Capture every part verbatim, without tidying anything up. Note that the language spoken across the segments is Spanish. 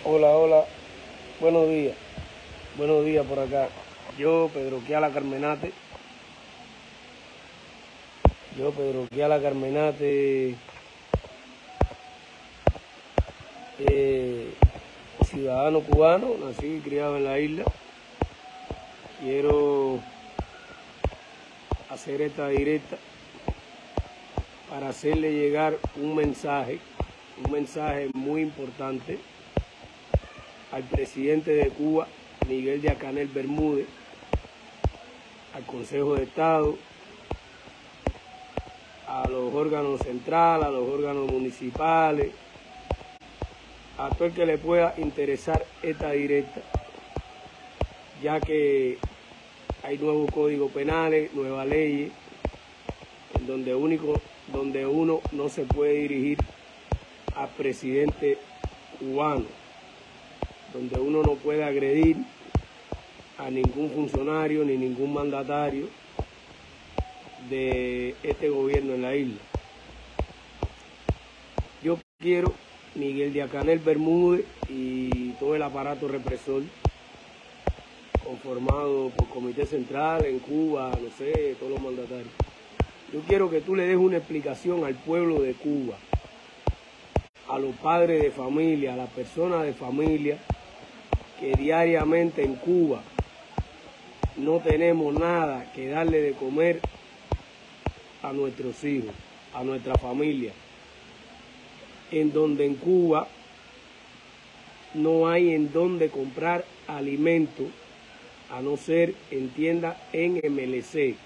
Hola, hola, buenos días, buenos días por acá. Yo, Pedro Quiala Carmenate, yo, Pedro Quiala Carmenate, eh, ciudadano cubano, nacido y criado en la isla. Quiero hacer esta directa para hacerle llegar un mensaje, un mensaje muy importante al presidente de Cuba, Miguel Díaz-Canel Bermúdez, al Consejo de Estado, a los órganos centrales, a los órganos municipales, a todo el que le pueda interesar esta directa, ya que hay nuevos códigos penales, nuevas leyes, en donde, único, donde uno no se puede dirigir al presidente cubano, donde uno no puede agredir a ningún funcionario ni ningún mandatario de este gobierno en la isla. Yo quiero Miguel Díaz-Canel Bermúdez y todo el aparato represor conformado por Comité Central en Cuba, no sé, todos los mandatarios. Yo quiero que tú le des una explicación al pueblo de Cuba, a los padres de familia, a las personas de familia que diariamente en Cuba no tenemos nada que darle de comer a nuestros hijos, a nuestra familia, en donde en Cuba no hay en dónde comprar alimentos, a no ser en tiendas en M L C.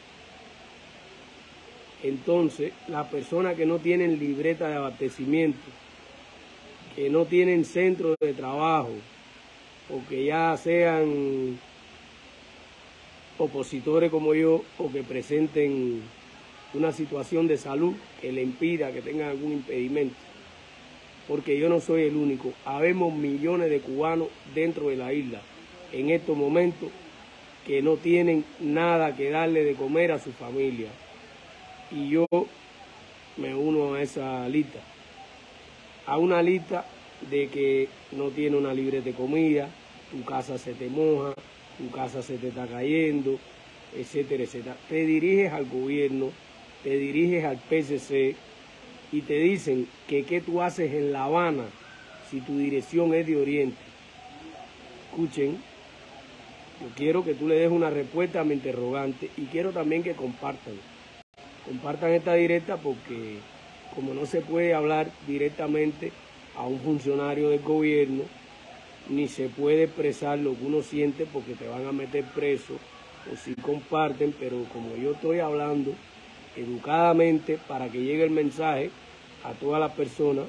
Entonces, las personas que no tienen libreta de abastecimiento, que no tienen centro de trabajo, o que ya sean opositores como yo, o que presenten una situación de salud que le impida, que tengan algún impedimento, porque yo no soy el único. Habemos millones de cubanos dentro de la isla en estos momentos que no tienen nada que darle de comer a su familia. Y yo me uno a esa lista, a una lista de que no tiene una libreta de comida, tu casa se te moja, tu casa se te está cayendo, etcétera, etcétera. Te diriges al gobierno, te diriges al P C C y te dicen que qué tú haces en La Habana si tu dirección es de Oriente. Escuchen, yo quiero que tú le des una respuesta a mi interrogante y quiero también que compartan. Compartan esta directa porque como no se puede hablar directamente a un funcionario del gobierno, ni se puede expresar lo que uno siente porque te van a meter preso, o si comparten, pero como yo estoy hablando educadamente para que llegue el mensaje a todas las personas,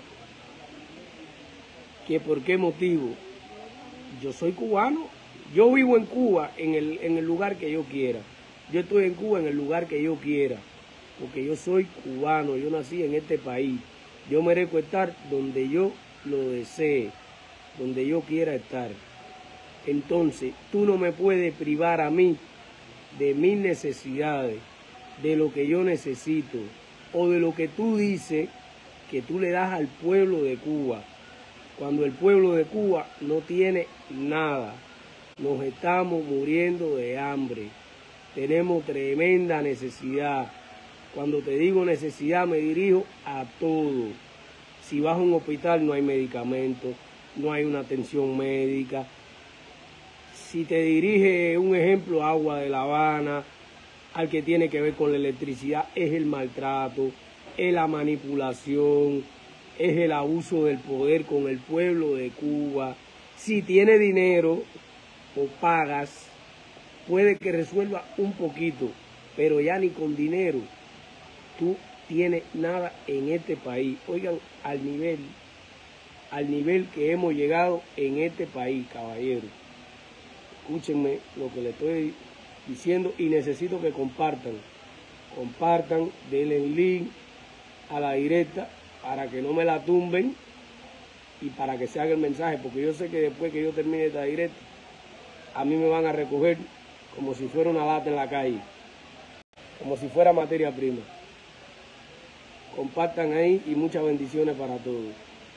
que por qué motivo yo soy cubano, yo vivo en Cuba en el, en el lugar que yo quiera, yo estoy en Cuba en el lugar que yo quiera, porque yo soy cubano, yo nací en este país, yo merezco estar donde yo lo desee, donde yo quiera estar. Entonces, tú no me puedes privar a mí de mis necesidades, de lo que yo necesito, o de lo que tú dices que tú le das al pueblo de Cuba, cuando el pueblo de Cuba no tiene nada. Nos estamos muriendo de hambre, tenemos tremenda necesidad. Cuando te digo necesidad me dirijo a todo. Si vas a un hospital no hay medicamentos, no hay una atención médica. Si te dirige, un ejemplo, agua de La Habana, al que tiene que ver con la electricidad, es el maltrato, es la manipulación, es el abuso del poder con el pueblo de Cuba. Si tiene dinero o pagas, puede que resuelva un poquito, pero ya ni con dinero tú tienes nada en este país. Oigan, al nivel, al nivel que hemos llegado en este país, caballero. Escúchenme lo que le estoy diciendo y necesito que compartan. Compartan, denle link a la directa para que no me la tumben y para que se haga el mensaje, porque yo sé que después que yo termine esta directa, a mí me van a recoger como si fuera una lata en la calle, como si fuera materia prima. Compartan ahí y muchas bendiciones para todos.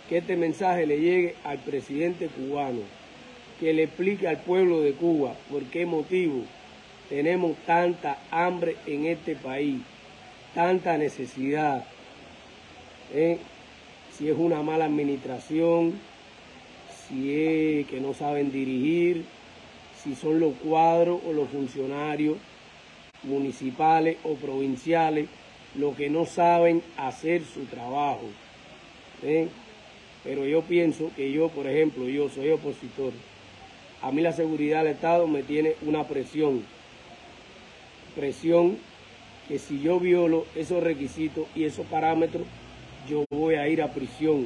que este mensaje le llegue al presidente cubano, que le explique al pueblo de Cuba por qué motivo tenemos tanta hambre en este país, tanta necesidad, ¿eh? Si es una mala administración, si es que no saben dirigir, si son los cuadros o los funcionarios municipales o provinciales los que no saben hacer su trabajo, ¿eh? Pero yo pienso que yo, por ejemplo, yo soy opositor. A mí la seguridad del Estado me tiene una presión, presión que si yo violo esos requisitos y esos parámetros, yo voy a ir a prisión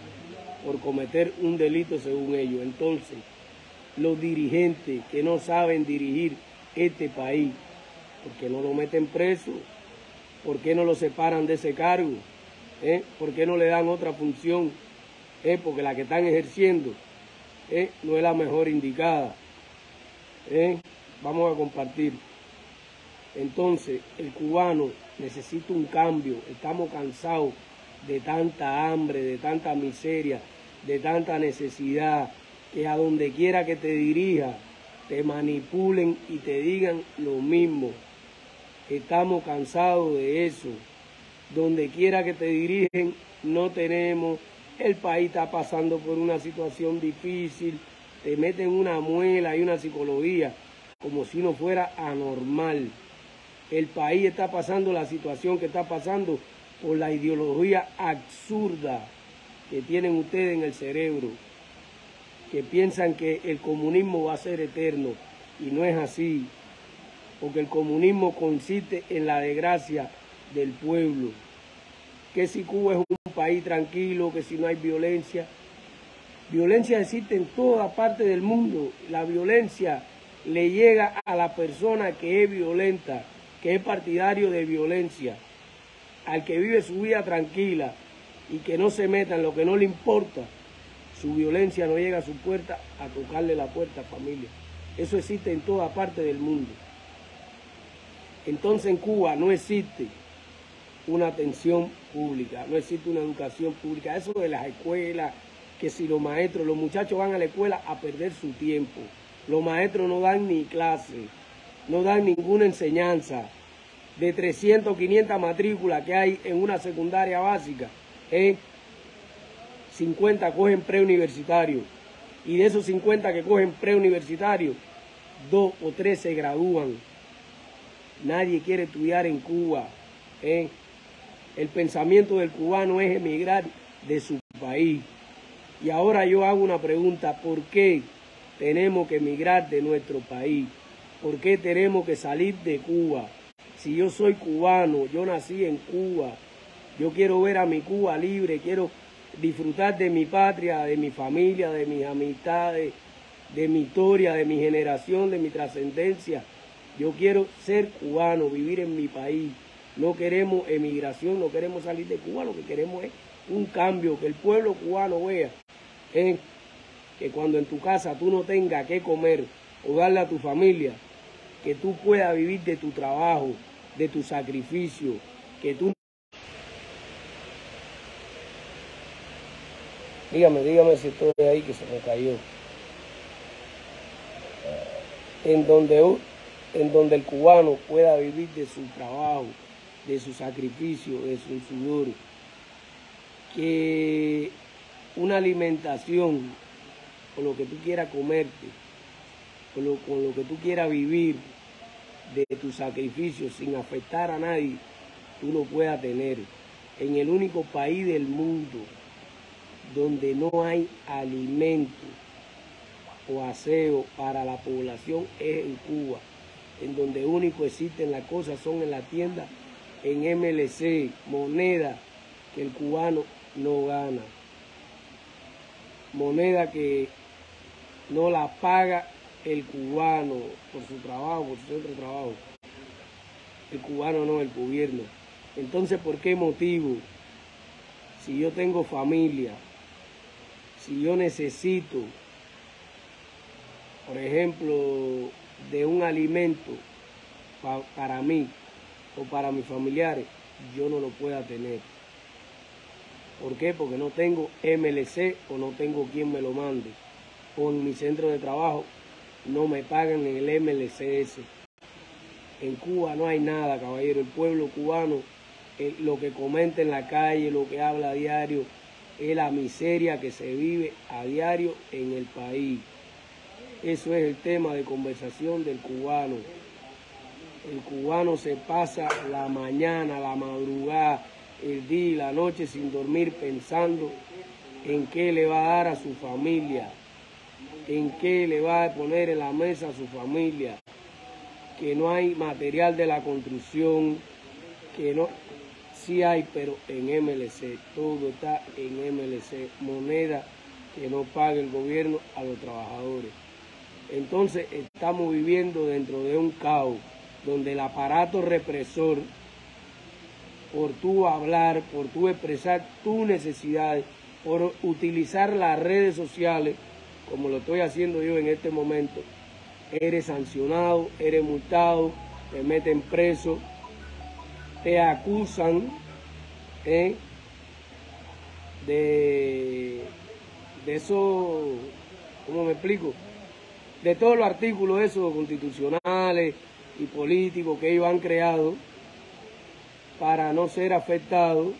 por cometer un delito según ellos. Entonces, los dirigentes que no saben dirigir este país, ¿por qué no lo meten preso? ¿Por qué no lo separan de ese cargo? ¿Eh? ¿Por qué no le dan otra función? ¿Eh? Porque la que están ejerciendo ¿eh? no es la mejor indicada. ¿Eh? Vamos a compartir. Entonces, el cubano necesita un cambio. Estamos cansados de tanta hambre, de tanta miseria, de tanta necesidad, que a donde quiera que te dirijas, te manipulen y te digan lo mismo. Estamos cansados de eso. Donde quiera que te dirigen, no tenemos, el país está pasando por una situación difícil, te meten una muela y una psicología como si no fuera anormal. El país está pasando la situación que está pasando por la ideología absurda que tienen ustedes en el cerebro, que piensan que el comunismo va a ser eterno, y no es así, porque el comunismo consiste en la desgracia del pueblo, que si Cuba es un país tranquilo, que si no hay violencia, violencia existe en toda parte del mundo, la violencia le llega a la persona que es violenta, que es partidario de violencia, al que vive su vida tranquila y que no se meta en lo que no le importa, su violencia no llega a su puerta a tocarle la puerta, familia. Eso existe en toda parte del mundo. Entonces en Cuba no existe una atención pública, no existe una educación pública. Eso de las escuelas, que si los maestros, los muchachos van a la escuela a perder su tiempo. Los maestros no dan ni clase, no dan ninguna enseñanza. De trescientas, quinientas matrículas que hay en una secundaria básica, ¿eh? cincuenta cogen preuniversitario. Y de esos cincuenta que cogen preuniversitario, dos o tres se gradúan. Nadie quiere estudiar en Cuba, ¿eh? El pensamiento del cubano es emigrar de su país. Y ahora yo hago una pregunta: ¿por qué tenemos que emigrar de nuestro país? ¿Por qué tenemos que salir de Cuba? Si yo soy cubano, yo nací en Cuba, yo quiero ver a mi Cuba libre, quiero disfrutar de mi patria, de mi familia, de mis amistades, de mi historia, de mi generación, de mi trascendencia. Yo quiero ser cubano, vivir en mi país. No queremos emigración, no queremos salir de Cuba, lo que queremos es un cambio, que el pueblo cubano vea ¿eh? que cuando en tu casa tú no tengas que comer o darle a tu familia, que tú puedas vivir de tu trabajo, de tu sacrificio, que tú... Dígame, dígame si estoy ahí, que se me cayó. En donde, en donde el cubano pueda vivir de su trabajo, de su sacrificio, de su sudor, que una alimentación con lo que tú quieras comerte, con lo, con lo que tú quieras vivir, de tu sacrificio sin afectar a nadie, tú lo puedas tener. En el único país del mundo donde no hay alimento o aseo para la población es en Cuba, en donde único existen las cosas son en la tienda, en M L C, moneda que el cubano no gana, moneda que no la paga el cubano por su trabajo, por su centro de trabajo. El cubano no, el gobierno. Entonces, ¿por qué motivo? Si yo tengo familia, si yo necesito, por ejemplo, de un alimento pa para mí o para mis familiares, yo no lo pueda tener. ¿Por qué? Porque no tengo M L C o no tengo quien me lo mande. O en mi centro de trabajo no me pagan en el M L C S. En Cuba no hay nada, caballero. El pueblo cubano, eh, lo que comenta en la calle, lo que habla a diario, es la miseria que se vive a diario en el país. Eso es el tema de conversación del cubano. El cubano se pasa la mañana, la madrugada, el día y la noche sin dormir pensando en qué le va a dar a su familia, en qué le va a poner en la mesa a su familia, que no hay material de la construcción, que no, sí hay, pero en M L C, todo está en M L C, moneda que no paga el gobierno a los trabajadores. Entonces estamos viviendo dentro de un caos, donde el aparato represor, por tú hablar, por tú expresar tus necesidades, por utilizar las redes sociales, como lo estoy haciendo yo en este momento, eres sancionado, eres multado, te meten preso, te acusan ¿eh? de, de eso, ¿cómo me explico? De todos los artículos esos constitucionales y políticos que ellos han creado para no ser afectados.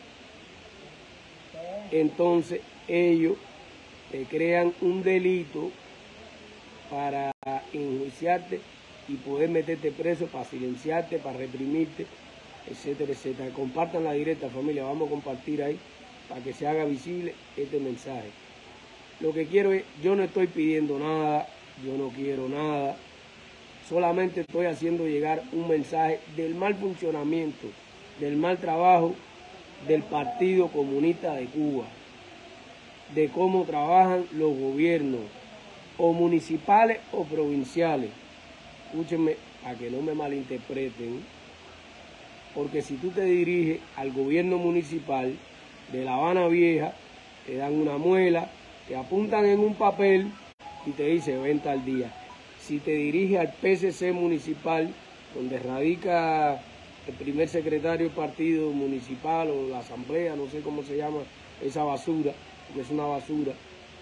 Entonces ellos te crean un delito para enjuiciarte y poder meterte preso, para silenciarte, para reprimirte, etcétera, etcétera. Compartan la directa, familia, vamos a compartir ahí para que se haga visible este mensaje. Lo que quiero es, yo no estoy pidiendo nada, yo no quiero nada, solamente estoy haciendo llegar un mensaje del mal funcionamiento, del mal trabajo del Partido Comunista de Cuba, de cómo trabajan los gobiernos, o municipales o provinciales. Escúchenme, para que no me malinterpreten, porque si tú te diriges al gobierno municipal de La Habana Vieja, te dan una muela, te apuntan en un papel y te dice venta al día. Si te diriges al P C C municipal, donde radica el primer secretario del partido municipal o la asamblea, no sé cómo se llama esa basura, porque es una basura,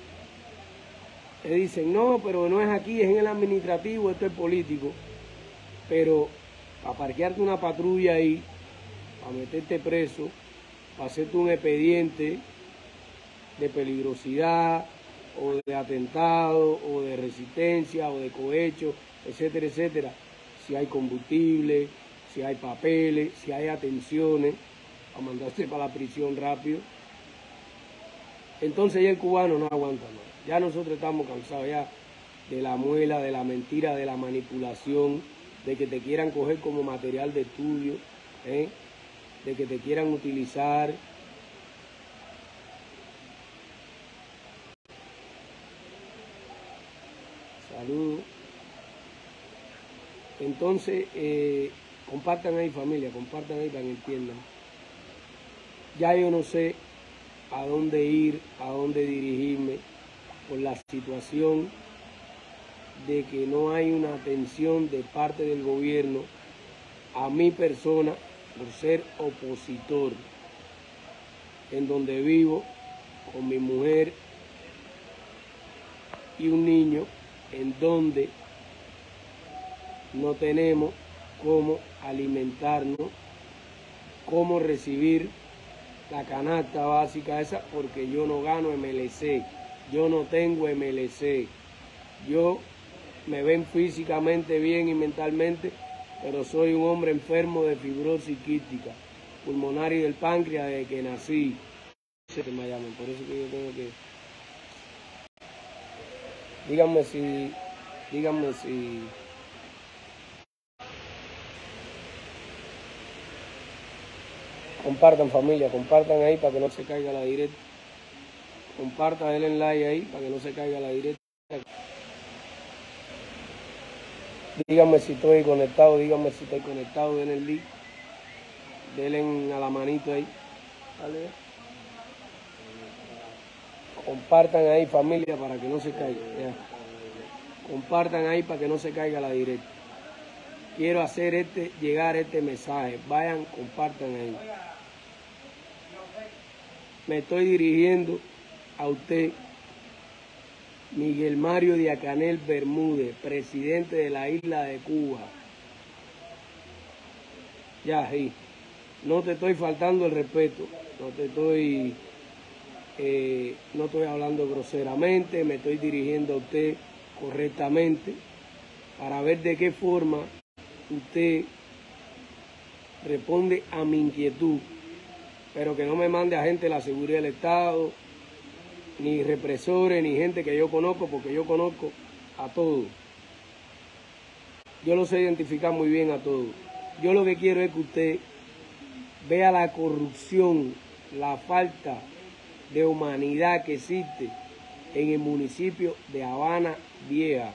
te dicen, no, pero no es aquí, es en el administrativo, esto es político. Pero para parquearte una patrulla ahí, para meterte preso, para hacerte un expediente de peligrosidad, o de atentado, o de resistencia, o de cohecho, etcétera, etcétera, si hay combustible, si hay papeles, si hay atenciones, a mandarte para la prisión rápido. Entonces ya el cubano no aguanta más. Ya nosotros estamos cansados ya de la muela, de la mentira, de la manipulación, de que te quieran coger como material de estudio, ¿eh? de que te quieran utilizar. Saludos. Entonces, eh, compartan ahí, familia, compartan ahí para que entiendan. Ya yo no sé a dónde ir, a dónde dirigirme, por la situación de que no hay una atención de parte del gobierno a mi persona por ser opositor, en donde vivo con mi mujer y un niño, en donde no tenemos cómo alimentarnos, cómo recibir la canasta básica esa, porque yo no gano M L C, yo no tengo M L C, yo me ven físicamente bien y mentalmente, pero soy un hombre enfermo de fibrosis quística pulmonar y del páncreas desde que nací. Se me llaman, por eso que yo tengo que... Díganme si... Díganme si... Compartan, familia, compartan ahí para que no se caiga la directa. Compartan el like ahí para que no se caiga la directa. Díganme si estoy conectado, díganme si estoy conectado, denle el link, denle a la manito ahí. ¿Vale? Compartan ahí, familia, para que no se caiga. Ya. Compartan ahí para que no se caiga la directa. Quiero hacer este, llegar este mensaje. Vayan, compartan ahí. me estoy dirigiendo a usted, Miguel Mario Diacanel Bermúdez, presidente de la isla de Cuba. Ya, sí, no te estoy faltando el respeto, no te estoy, eh, no estoy hablando groseramente, me estoy dirigiendo a usted correctamente para ver de qué forma usted responde a mi inquietud, pero que no me mande a gente de la seguridad del Estado, ni represores, ni gente que yo conozco, porque yo conozco a todos. Yo lo sé identificar muy bien a todos. Yo lo que quiero es que usted vea la corrupción, la falta de humanidad que existe en el municipio de Habana Vieja.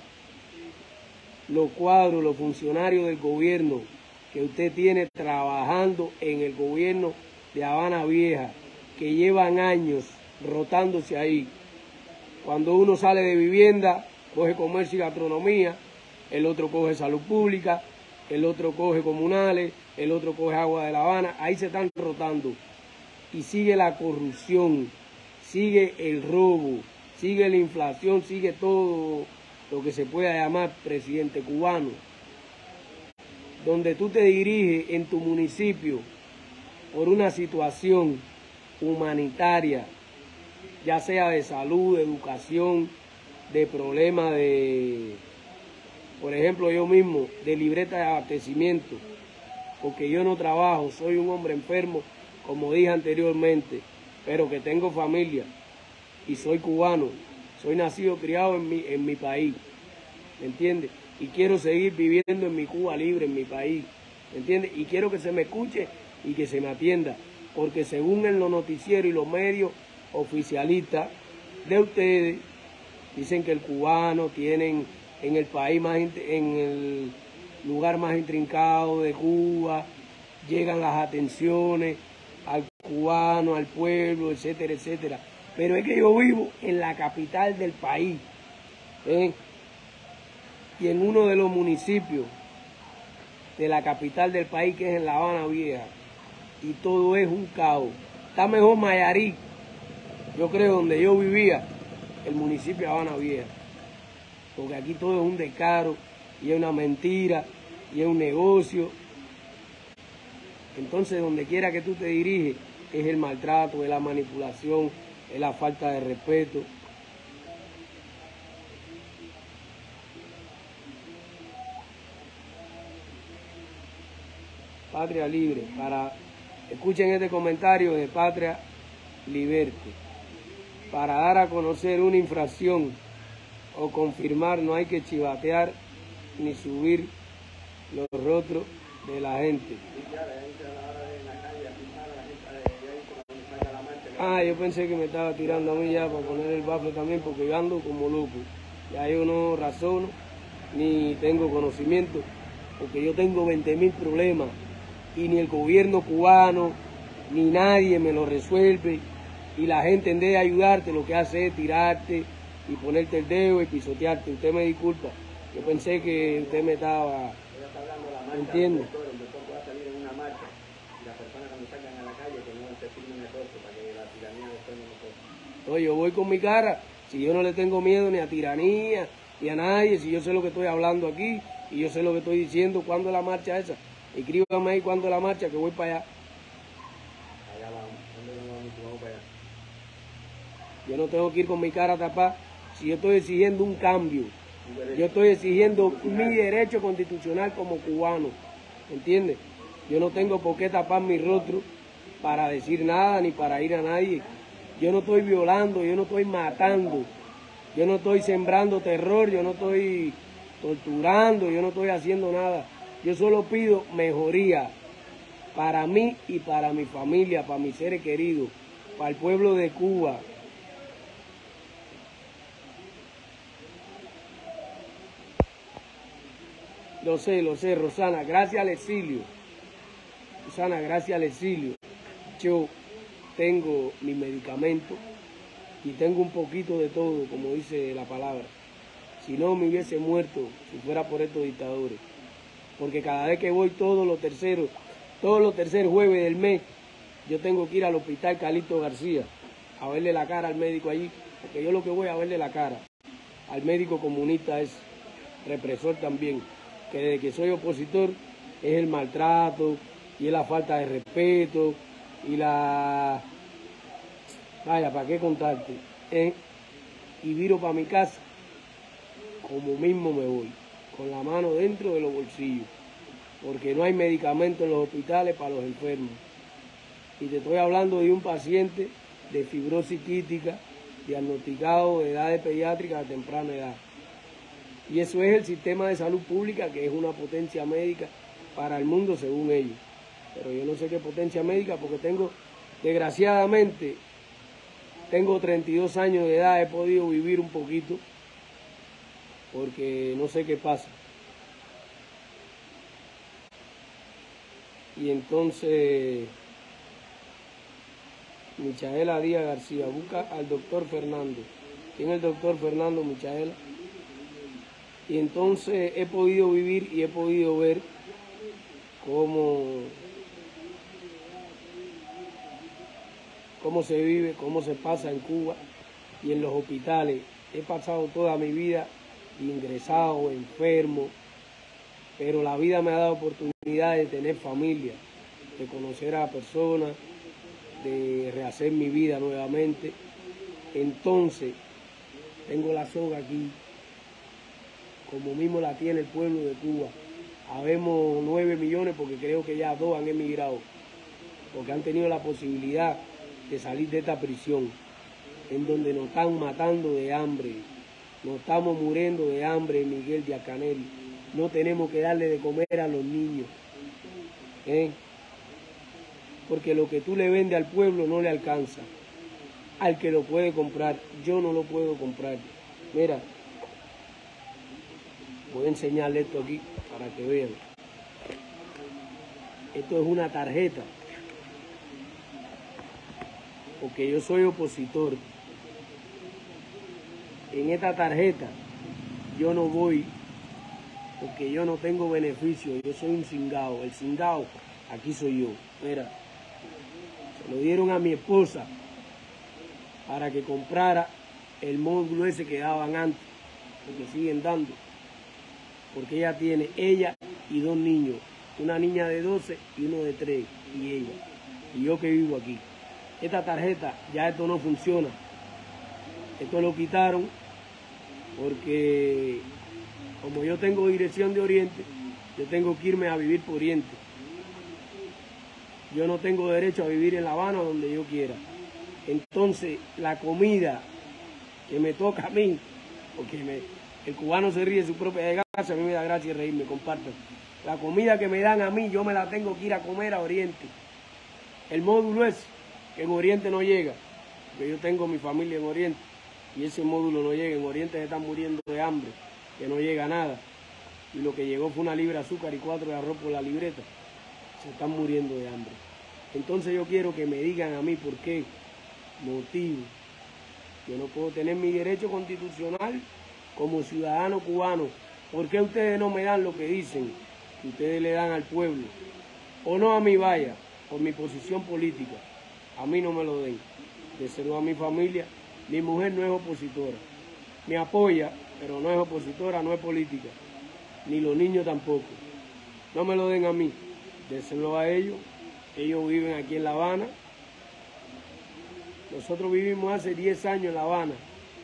Los cuadros, los funcionarios del gobierno que usted tiene trabajando en el gobierno de Habana Vieja, que llevan años rotándose ahí. Cuando uno sale de vivienda, coge comercio y gastronomía, el otro coge salud pública, el otro coge comunales, el otro coge agua de La Habana, ahí se están rotando. Y sigue la corrupción, sigue el robo, sigue la inflación, sigue todo lo que se pueda llamar presidente cubano. Donde tú te diriges en tu municipio por una situación humanitaria, ya sea de salud, de educación, de problemas de, por ejemplo, yo mismo, de libreta de abastecimiento, porque yo no trabajo, soy un hombre enfermo, como dije anteriormente, pero que tengo familia y soy cubano, soy nacido, criado en mi, en mi país, ¿me entiendes? Y quiero seguir viviendo en mi Cuba libre, en mi país, ¿me entiendes? Y quiero que se me escuche y que se me atienda, porque según en los noticieros y los medios oficialistas de ustedes, dicen que el cubano tienen en el país más, en el lugar más intrincado de Cuba, llegan las atenciones al cubano, al pueblo, etcétera, etcétera. Pero es que yo vivo en la capital del país, ¿eh? Y en uno de los municipios de la capital del país, que es en La Habana Vieja, y todo es un caos. Está mejor Mayarí, yo creo, donde yo vivía, el municipio de Habana Vieja, porque aquí todo es un descaro, y es una mentira, y es un negocio. Entonces, donde quiera que tú te diriges, es el maltrato, es la manipulación, es la falta de respeto. Patria Libre, para, escuchen este comentario de Patria Liberte, para dar a conocer una infracción o confirmar, no hay que chivatear ni subir los rostros de la gente. Ah, yo pensé que me estaba tirando a mí ya para poner el bafle también, porque yo ando como loco. Ya yo no razono, ni tengo conocimiento, porque yo tengo veinte mil problemas, y ni el gobierno cubano, ni nadie me lo resuelve, y la gente en vez de ayudarte lo que hace es tirarte y ponerte el dedo y pisotearte. Usted me disculpa, yo pensé que usted me estaba, ¿entiende? Oye, yo voy con mi cara, si yo no le tengo miedo ni a tiranía, ni a nadie, si yo sé lo que estoy hablando aquí, y yo sé lo que estoy diciendo. ¿Cuándo es la marcha esa? Escríbame ahí cuándo es la marcha, que voy para allá. Allá vamos, ¿dónde vamos? Vamos para allá. Yo no tengo que ir con mi cara tapada, si yo estoy exigiendo un cambio. Yo estoy exigiendo mi derecho constitucional como cubano, ¿entiendes? Yo no tengo por qué tapar mi rostro para decir nada, ni para ir a nadie. Yo no estoy violando, yo no estoy matando, yo no estoy sembrando terror, yo no estoy torturando, yo no estoy haciendo nada. Yo solo pido mejoría para mí y para mi familia, para mis seres queridos, para el pueblo de Cuba. Lo sé, lo sé, Rosana, gracias al exilio. Rosana, gracias al exilio. Yo tengo mi medicamento y tengo un poquito de todo, como dice la palabra. Si no, me hubiese muerto si fuera por estos dictadores. Porque cada vez que voy todos los terceros, todos los terceros jueves del mes, yo tengo que ir al hospital Calixto García a verle la cara al médico allí, porque yo lo que voy a verle la cara al médico comunista es represor también, que desde que soy opositor es el maltrato y es la falta de respeto y la... Vaya, ¿para qué contarte? ¿Eh? Y viro para mi casa, como mismo me voy, con la mano dentro de los bolsillos, porque no hay medicamentos en los hospitales para los enfermos. Y te estoy hablando de un paciente de fibrosis quística, diagnosticado de edad pediátrica a temprana edad. Y eso es el sistema de salud pública, que es una potencia médica para el mundo según ellos. Pero yo no sé qué potencia médica, porque tengo, desgraciadamente, tengo treinta y dos años de edad, he podido vivir un poquito, porque no sé qué pasa. Y entonces, Michaela Díaz García, busca al doctor Fernando. ¿Quién es el doctor Fernando, Michaela? Y entonces he podido vivir y he podido ver cómo, cómo se vive, cómo se pasa en Cuba y en los hospitales. He pasado toda mi vida ingresado, enfermo, pero la vida me ha dado oportunidad de tener familia, de conocer a personas, de rehacer mi vida nuevamente. Entonces, tengo la soga aquí, como mismo la tiene el pueblo de Cuba. Habemos nueve millones porque creo que ya dos han emigrado, porque han tenido la posibilidad de salir de esta prisión, en donde nos están matando de hambre, nos estamos muriendo de hambre, Miguel Díaz-Canel. No tenemos que darle de comer a los niños, ¿eh? Porque lo que tú le vendes al pueblo no le alcanza. Al que lo puede comprar, yo no lo puedo comprar. Mira, voy a enseñarle esto aquí para que vean. Esto es una tarjeta, porque yo soy opositor. En esta tarjeta yo no voy, porque yo no tengo beneficio, yo soy un cingao. El cingao, aquí soy yo. Mira, se lo dieron a mi esposa para que comprara el módulo ese que daban antes, porque siguen dando. Porque ella tiene, ella y dos niños, una niña de doce y uno de tres, y ella, y yo que vivo aquí. Esta tarjeta, ya esto no funciona. Esto lo quitaron porque como yo tengo dirección de Oriente, yo tengo que irme a vivir por Oriente. Yo no tengo derecho a vivir en La Habana donde yo quiera. Entonces, la comida que me toca a mí, porque me, el cubano se ríe de su propia desgracia, a mí me da gracia reírme, compartan. La comida que me dan a mí, yo me la tengo que ir a comer a Oriente. El módulo es que en Oriente no llega, porque yo tengo mi familia en Oriente, y ese módulo no llega. En Oriente se están muriendo de hambre, que no llega nada. Y lo que llegó fue una libra de azúcar y cuatro de arroz por la libreta. Se están muriendo de hambre. Entonces yo quiero que me digan a mí por qué motivo yo no puedo tener mi derecho constitucional como ciudadano cubano. ¿Por qué ustedes no me dan lo que dicen que ustedes le dan al pueblo? O no a mí, vaya, por mi posición política. A mí no me lo den. Déselo a mi familia. Mi mujer no es opositora. Me apoya, pero no es opositora, no es política. Ni los niños tampoco. No me lo den a mí. Déselo a ellos. Ellos viven aquí en La Habana. Nosotros vivimos hace diez años en La Habana.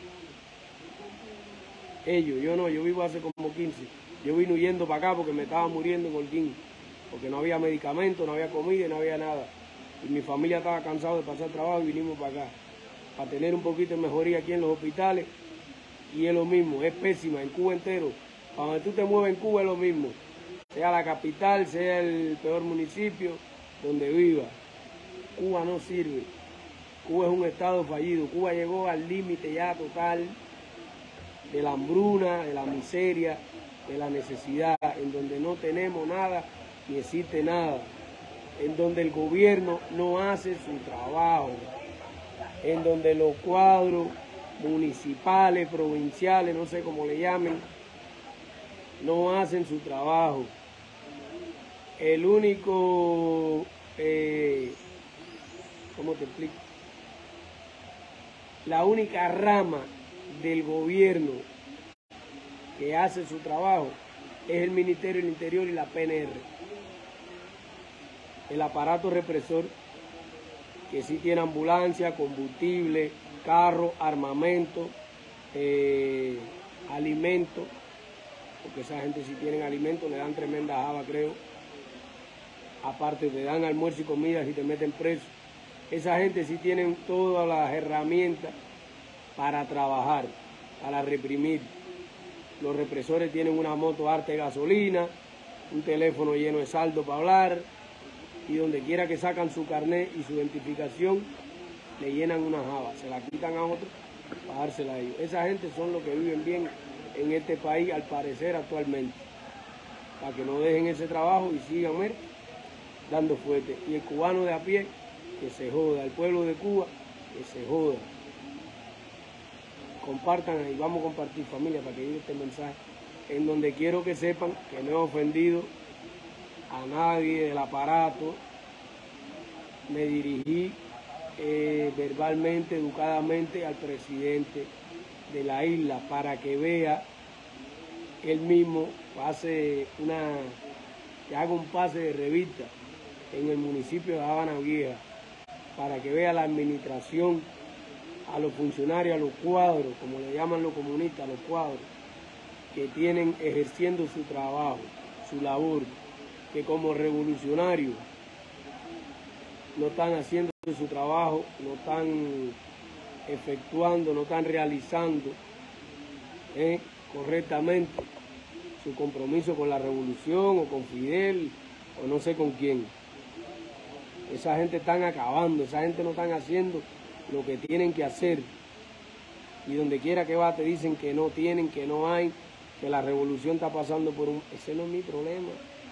Ellos, yo no, yo vivo hace como quince. Yo vine huyendo para acá porque me estaba muriendo en Holguín. Porque no había medicamentos, no había comida y no había nada. Y mi familia estaba cansada de pasar trabajo y vinimos para acá. Para tener un poquito de mejoría aquí en los hospitales. Y es lo mismo, es pésima en Cuba entero. Para donde tú te mueves en Cuba es lo mismo. Sea la capital, sea el peor municipio, donde viva. Cuba no sirve. Cuba es un estado fallido. Cuba llegó al límite ya total de la hambruna, de la miseria, de la necesidad, en donde no tenemos nada ni existe nada, en donde el gobierno no hace su trabajo, en donde los cuadros municipales, provinciales, no sé cómo le llamen, no hacen su trabajo. El único, eh, ¿cómo te explico? la única rama del gobierno que hace su trabajo es el Ministerio del Interior y la P N R. El aparato represor, que sí tiene ambulancia, combustible, carro, armamento, eh, alimento, porque esa gente si tienen alimento le dan tremenda java, creo. Aparte te dan almuerzo y comida si te meten preso. Esa gente sí tienen todas las herramientas para trabajar, para reprimir. Los represores tienen una moto harta de gasolina, un teléfono lleno de saldo para hablar, y donde quiera que sacan su carnet y su identificación, le llenan una java, se la quitan a otro para dársela a ellos. Esa gente son los que viven bien en este país, al parecer actualmente, para que no dejen ese trabajo y sigan mer, dando fuerte. Y el cubano de a pie, que se joda, el pueblo de Cuba, que se joda. Compartan ahí, vamos a compartir, familia, para que llegue este mensaje, en donde quiero que sepan que no he ofendido a nadie del aparato. Me dirigí eh, verbalmente, educadamente al presidente de la isla para que vea él mismo, pase una, que haga un pase de revista en el municipio de Habana Vieja, para que vea la administración, a los funcionarios, a los cuadros, como le llaman los comunistas, a los cuadros, que tienen ejerciendo su trabajo, su labor, que como revolucionarios no están haciendo su trabajo, no están efectuando, no están realizando eh, correctamente su compromiso con la revolución o con Fidel o no sé con quién. Esa gente están acabando, esa gente no están haciendo lo que tienen que hacer. Y donde quiera que va te dicen que no tienen, que no hay, que la revolución está pasando por un... Ese no es mi problema.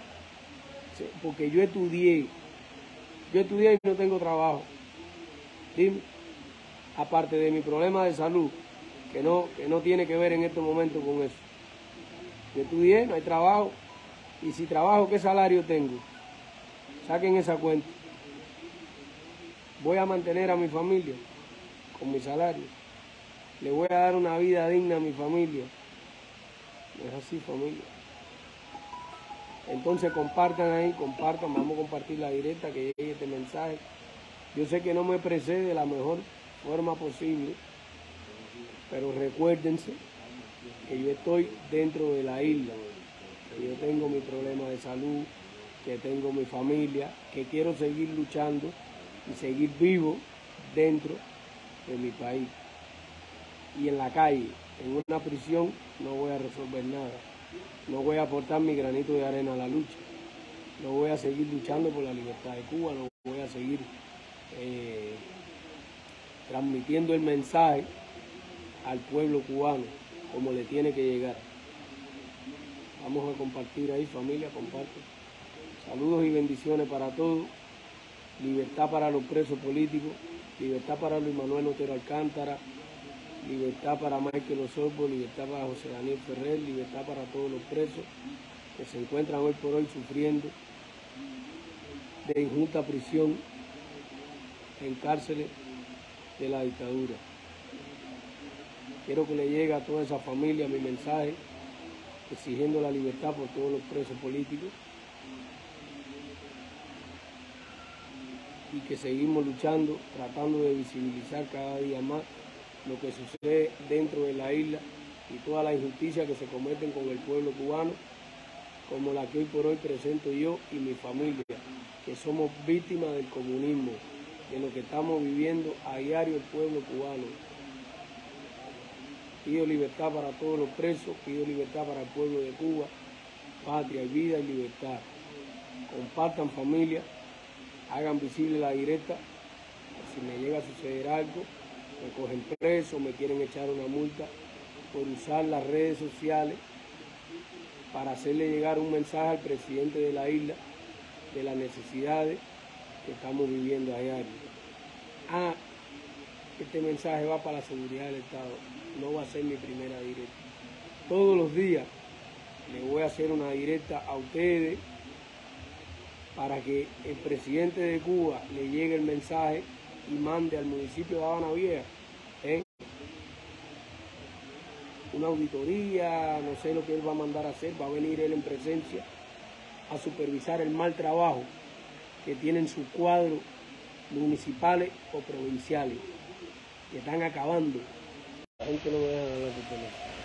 Porque yo estudié, yo estudié y no tengo trabajo. Dime, aparte de mi problema de salud, que no, que no tiene que ver en estos momentos con eso. Yo estudié, no hay trabajo. Y si trabajo, ¿qué salario tengo? Saquen esa cuenta. Voy a mantener a mi familia con mi salario. Le voy a dar una vida digna a mi familia. No es así, familia. Entonces compartan ahí, compartan, vamos a compartir la directa, que llegue este mensaje. Yo sé que no me expresé de la mejor forma posible, pero recuérdense que yo estoy dentro de la isla, que yo tengo mi problema de salud, que tengo mi familia, que quiero seguir luchando y seguir vivo dentro de mi país. Y en la calle, en una prisión, no voy a resolver nada. No voy a aportar mi granito de arena a la lucha. No voy a seguir luchando por la libertad de Cuba, no voy a seguir eh, transmitiendo el mensaje al pueblo cubano como le tiene que llegar. Vamos a compartir ahí, familia, comparten. Saludos y bendiciones para todos. Libertad para los presos políticos, libertad para Luis Manuel Otero Alcántara, libertad para Michael Osorbo, libertad para José Daniel Ferrer, libertad para todos los presos que se encuentran hoy por hoy sufriendo de injusta prisión en cárceles de la dictadura. Quiero que le llegue a toda esa familia mi mensaje exigiendo la libertad por todos los presos políticos y que seguimos luchando, tratando de visibilizar cada día más lo que sucede dentro de la isla y todas las injusticias que se cometen con el pueblo cubano, como la que hoy por hoy presento yo y mi familia, que somos víctimas del comunismo, de lo que estamos viviendo a diario el pueblo cubano. Pido libertad para todos los presos, pido libertad para el pueblo de Cuba, patria y vida y libertad. Compartan, familia, hagan visible la directa, si me llega a suceder algo, me cogen preso, me quieren echar una multa por usar las redes sociales para hacerle llegar un mensaje al presidente de la isla de las necesidades que estamos viviendo a diario. Ah, este mensaje va para la seguridad del Estado, no va a ser mi primera directa. Todos los días le voy a hacer una directa a ustedes para que el presidente de Cuba le llegue el mensaje y mande al municipio de Habana Vieja, ¿eh? una auditoría, no sé lo que él va a mandar a hacer, va a venir él en presencia a supervisar el mal trabajo que tienen sus cuadros municipales o provinciales, que están acabando. La gente no me deja hablar de teléfono.